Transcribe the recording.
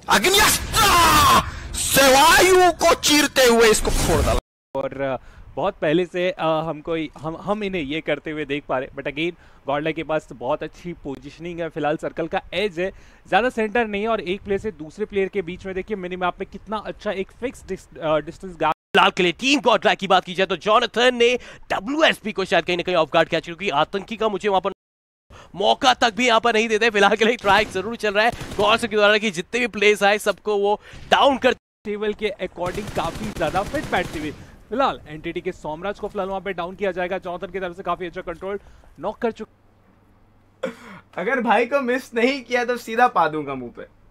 अग्नियास्त्र सेवायु को चीरते हुए इसको फोड़ डाला। और बहुत पहले से हम इन्हें ये करते हुए देख पा रहे, बट अगेन गॉडलाइक के पास बहुत अच्छी पोजीशनिंग है, फिलहाल सर्कल का एज है, ज्यादा सेंटर नहीं है और एक प्लेयर से दूसरे प्लेयर के बीच में देखिए मिनी मैप में कितना अच्छा एक फिक्स डिस्टेंस गैप। फिलहाल के लिए टीम गॉडलाइक की बात की जाए तो जॉनथन ने WSP को शायद कहीं ना कहीं ऑफ गार्ड किया, क्योंकि आतंकी का मुझे वहां पर मौका तक भी यहाँ पर नहीं देते। फिलहाल के लिए ट्राई जरूर चल रहा है गॉड्स के द्वारा कि जितने भी प्लेयर्स आए सबको वो डाउन कर टेबल के अकॉर्डिंग काफी ज्यादा फिट बैठती हुई। फिलहाल एनटीटी के सोमराज को फिलहाल वहां पे डाउन किया जाएगा, जॉनथन की तरफ से काफी अच्छा कंट्रोल नॉक कर चुका। अगर भाई को मिस नहीं किया तो सीधा पा दूंगा मुंह पे।